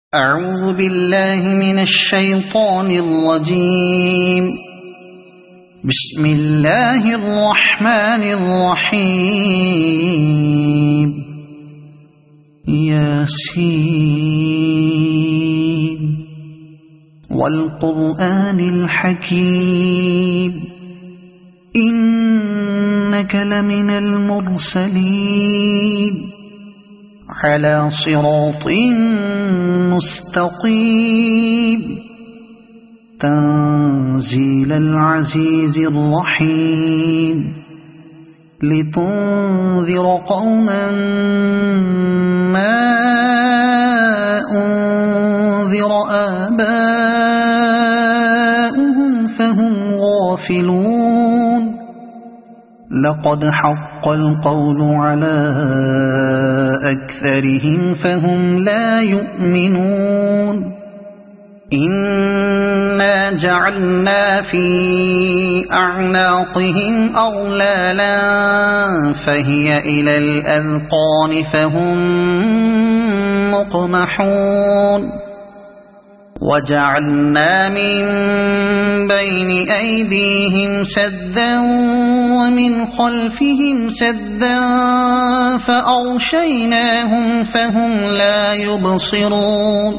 أعوذ بالله من الشيطان الرجيم. بسم الله الرحمن الرحيم. ياسين والقرآن الحكيم إنك لمن المرسلين على صراط مستقيم تنزيل العزيز الرحيم لتنذر قوما ما أنذر آباؤهم فهم غافلون. لقد حق القول على أكثرهم فهم لا يؤمنون. إنا جعلنا في أعناقهم أغلالا فهي إلى الأذقان فهم مقمحون. وجعلنا من بين أيديهم سدا ومن خلفهم سدا فأغشيناهم فهم لا يبصرون.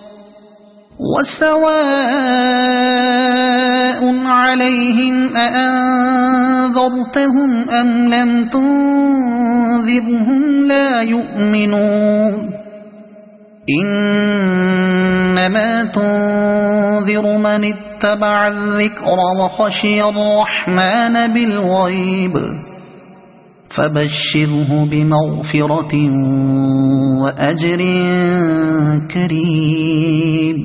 وسواء عليهم أأنذرتهم أم لم تنذرهم لا يؤمنون. إنما تنذر من اتبع الذكر وخشي الرحمن بالغيب فبشره بمغفرة وأجر كريم.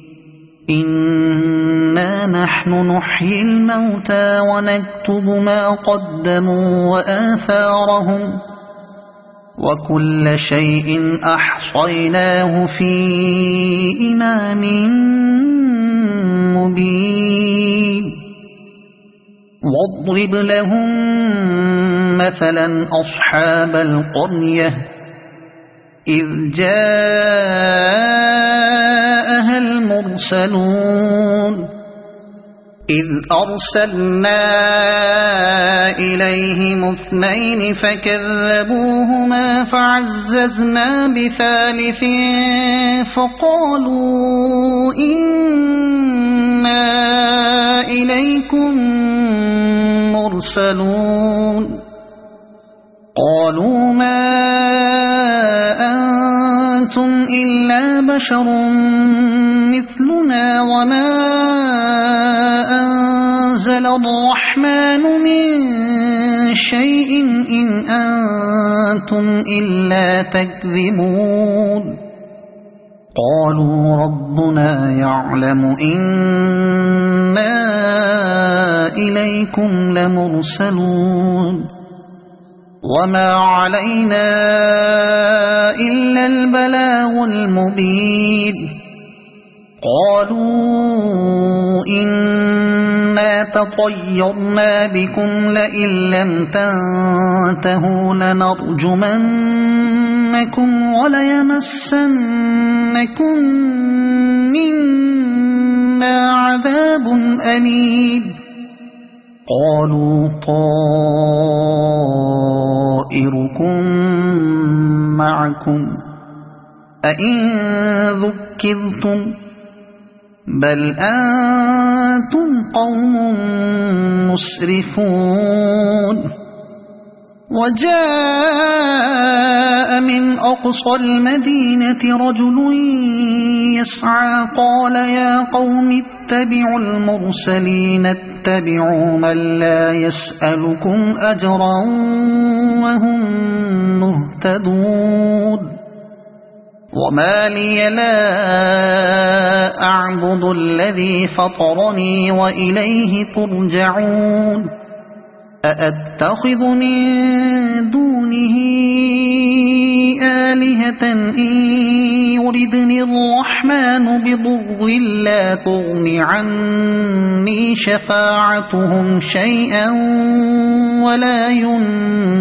إنا نحن نحيي الموتى ونكتب ما قدموا وآثارهم وكل شيء أحصيناه في إمام مبين. واضرب لهم مثلا أصحاب القرية إذ جاءها المرسلون إذ أرسلنا إليهم اثنين فكذبوهما فعززنا بثالث فقالوا إنا إليكم مرسلون. قالوا ما أنتم إلا بشر مثلنا وما أنزل الرحمن من شيء إن أنتم إلا تكذبون. قالوا ربنا يعلم إنا إليكم لمرسلون وما علينا إلا البلاغ المبين. قالوا إنا تطيرنا بكم لئن لم تنتهوا لنرجمنكم وليمسنكم منا عذاب أليم. قالوا طائركم معكم أئن ذكرتم بل أنتم قوم مسرفون. وجاء من أقصى المدينة رجل يسعى قال يا قوم اتبعوا المرسلين اتبعوا من لا يسألكم أجرا وهم مهتدون. وما لي لا أعبد الذي فطرني وإليه ترجعون. أأتخذ من دونه آلهة إن يردني الرحمن بضر لا تغن عني شفاعتهم شيئا ولا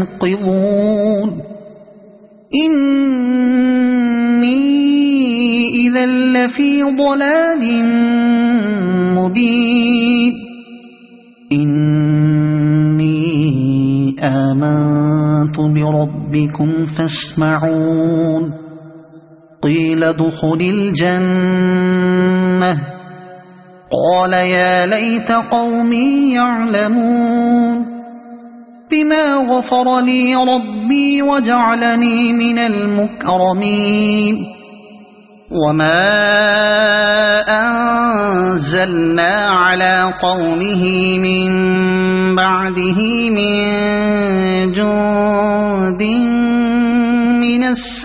ينقذون. إني إذا لفي ضلال مبين إني آمنت بربكم فاسمعون قيل ادخل الجنة قال يا ليت قومي يعلمون بما غفر لي ربي وجعلني من المكرمين وما أنزلنا على قومه من بعده من جند من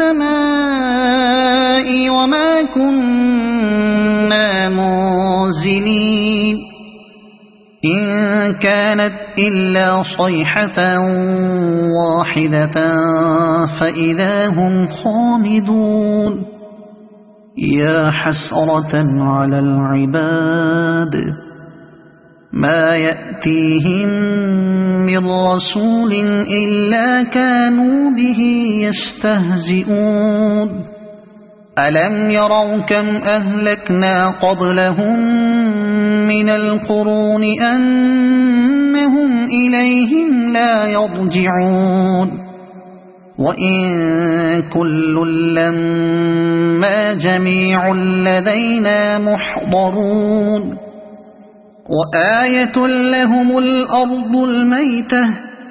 السماء وما كنا منزلين إن كانت إلا صيحة واحدة فإذا هم خامدون يا حسرة على العباد ما يأتيهم من رسول إلا كانوا به يستهزئون ألم يروا كم أهلكنا قبلهم من القرون أنهم إليهم لا يرجعون وإن كل لما جميع لدينا محضرون وآية لهم الأرض الميتة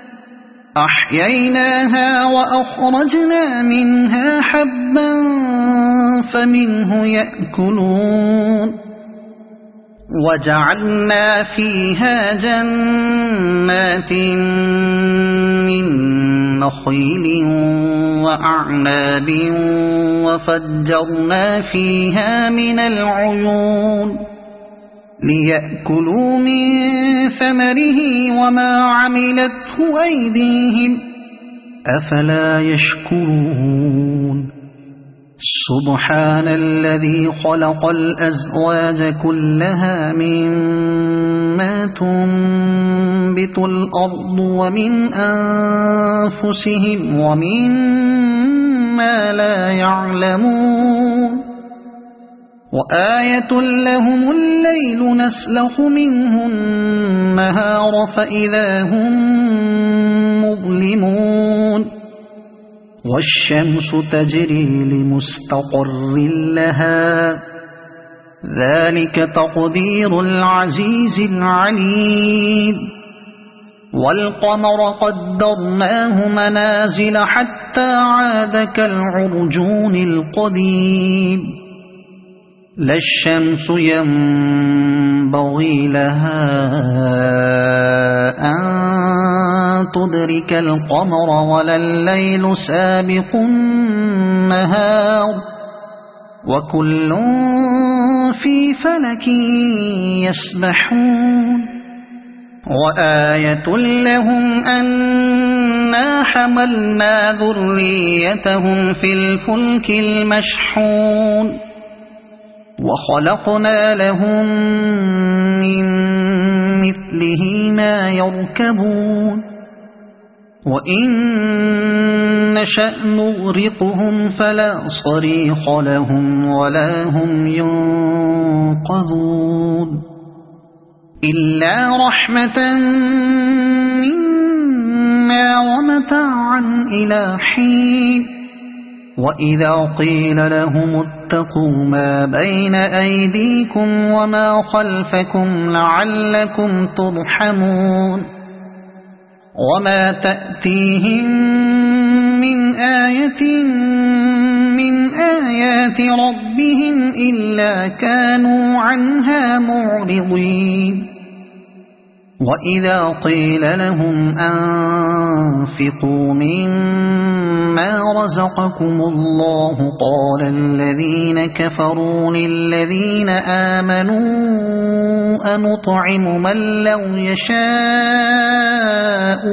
أحييناها وأخرجنا منها حبا فمنه يأكلون وجعلنا فيها جنات من نخيل وأعناب وفجرنا فيها من العيون ليأكلوا من ثمره وما عملته أيديهم أفلا يشكرون سبحان الذي خلق الأزواج كلها مما تنبت الأرض ومن أنفسهم ومما لا يعلمون وآية لهم الليل نسلخ منه النهار فإذا هم مظلمون والشمس تجري لمستقر لها ذلك تقدير العزيز العليم والقمر قدرناه منازل حتى عاد كالعرجون القديم لا الشمس ينبغي لها أن تدرك القمر ولا الليل سابق النهار وكل في فلك يسبحون وآية لهم أنا حملنا ذريتهم في الفلك المشحون وخلقنا لهم من مثله ما يركبون وإن نشأ نغرقهم فلا صريخ لهم ولا هم ينقذون إلا رحمة منا ومتاعا إلى حين وإذا قيل لهم اتقوا ما بين أيديكم وما خلفكم لعلكم ترحمون وما تأتيهم من آية من آيات ربهم إلا كانوا عنها معرضين وإذا قيل لهم أنفقوا مما رزقكم الله قال الذين كفروا للذين آمنوا أنطعم من لو يشاء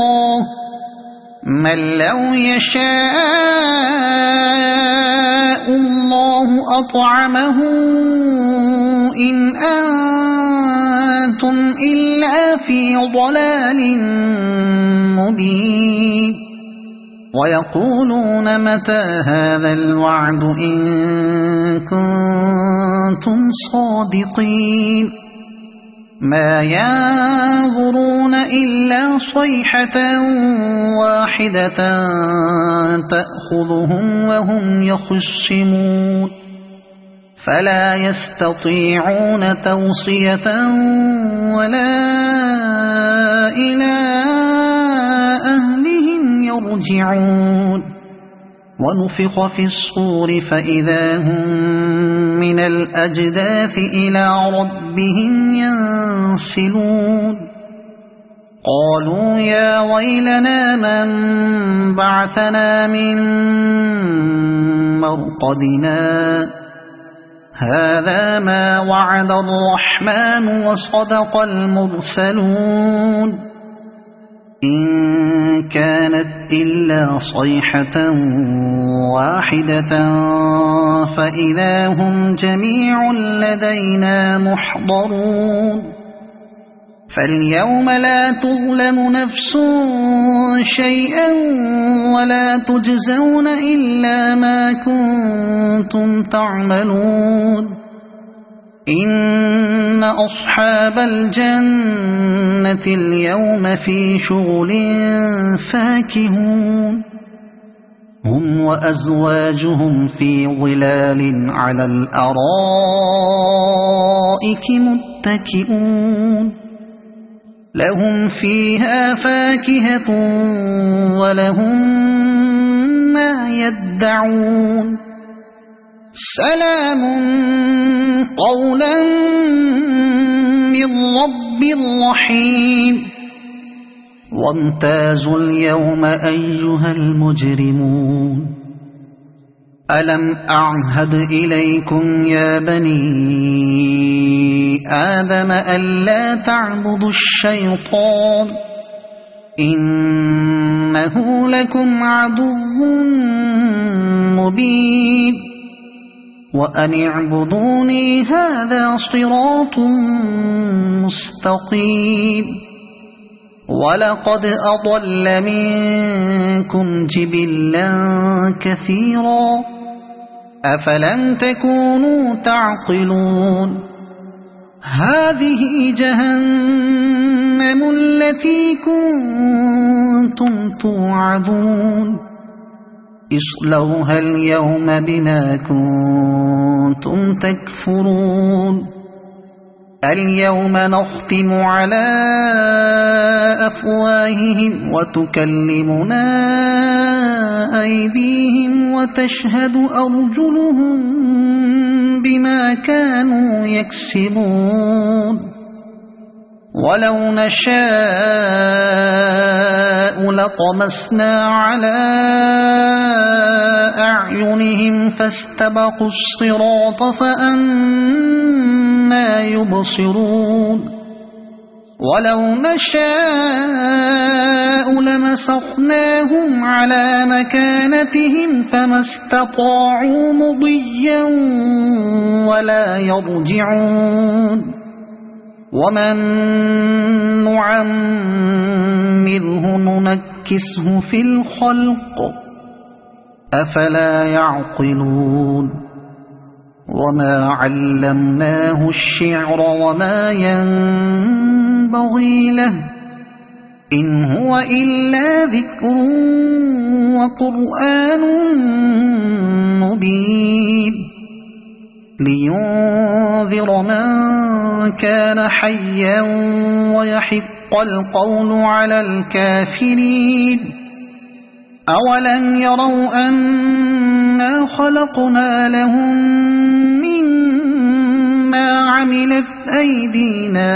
الله أطعمه إن أنتم إلا في ضلال مبين ويقولون متى هذا الوعد إن كنتم صادقين ما ينظرون إلا صيحة واحدة تأخذهم وهم يخصمون فلا يستطيعون توصية ولا إلى أهلهم يرجعون ونفخ في الصور فإذا هم من الأجداث إلى ربهم ينسلون قالوا يا ويلنا من بعثنا من مرقدنا هذا ما وعد الرحمن وصدق المرسلون إن كانت إلا صيحة واحدة فإذا هم جميع لدينا محضرون فاليوم لا تظلم نفس شيئا ولا تجزون إلا ما كنتم تعملون إن أصحاب الجنة اليوم في شغل فاكهون هم وأزواجهم في ظلال على الأرائك متكئون لهم فيها فاكهة ولهم ما يدعون سلام قولا من رب رحيم وامتازوا اليوم أيها المجرمون ألم أعهد إليكم يا بني آدم ألا تعبدوا الشيطان إنه لكم عدو مبين وأن اعبدوني هذا صراط مستقيم ولقد أضل منكم جبلا كثيرا أفلم تكونوا تعقلون هذه جهنم التي كنتم توعدون اصلوها اليوم بما كنتم تكفرون اليوم نختم على أفواههم وتكلمنا أيديهم وتشهد أرجلهم بما كانوا يكسبون ولو نشاء لطمسنا على أعينهم فاستبقوا الصراط فأنى يبصرون ولو نشاء لمسخناهم على مكانتهم فما استطاعوا مضيا ولا يرجعون ومن نعمره ننكسه في الخلق أفلا يعقلون وما علمناه الشعر وما ينبغي له إن هو إلا ذكر وقرآن مبين لينذر من كان حيا ويحق القول على الكافرين أولم يروا أنا خلقنا لهم مما عملت أيدينا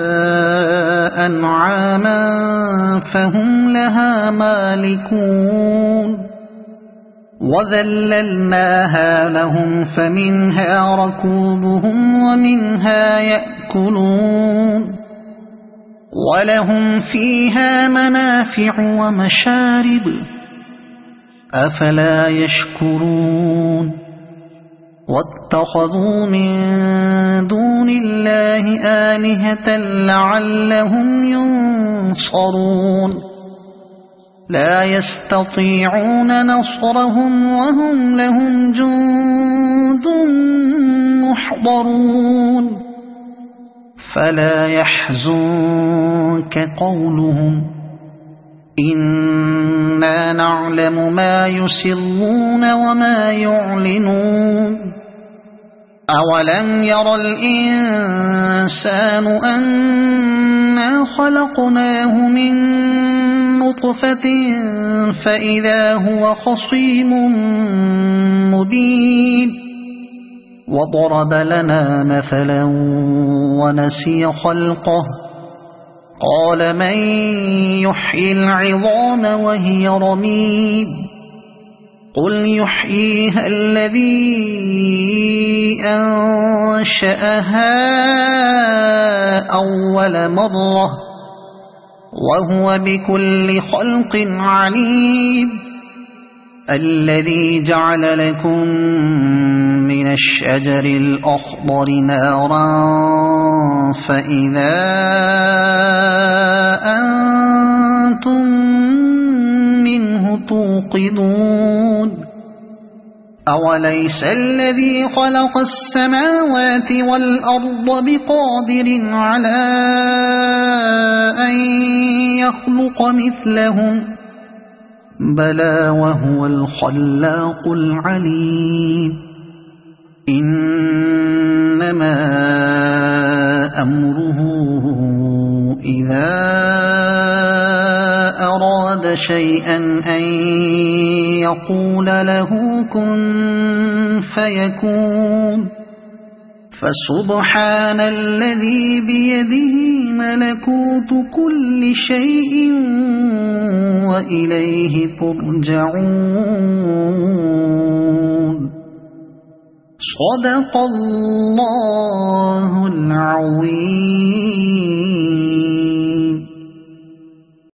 أنعاما فهم لها مالكون وذللناها لهم فمنها ركوبهم ومنها يأكلون ولهم فيها منافع ومشارب أفلا يشكرون واتخذوا من دون الله آلهة لعلهم ينصرون لا يستطيعون نصرهم وهم لهم جند محضرون فلا يحزنك قولهم إنا نعلم ما يسرون وما يعلنون أولم ير الإنسان أنا خلقناه من نطفة فإذا هو خصيم مبين وضرب لنا مثلا ونسي خلقه قال من يحيي العظام وهي رميم قل يحييها الذي أنشأها أول مرة وهو بكل خلق عليم الذي جعل لكم من الشجر الأخضر نارا فإذا أنتم منه توقدون أوليس الذي خلق السماوات والأرض بقادر على أن يخلق مثلهم بلى وهو الخلاق العليم إنما أمره إذا أراد شيئا أن يقول له كن فيكون فسبحان الذي بيده ملكوت كل شيء وإليه ترجعون صدق الله العظيم.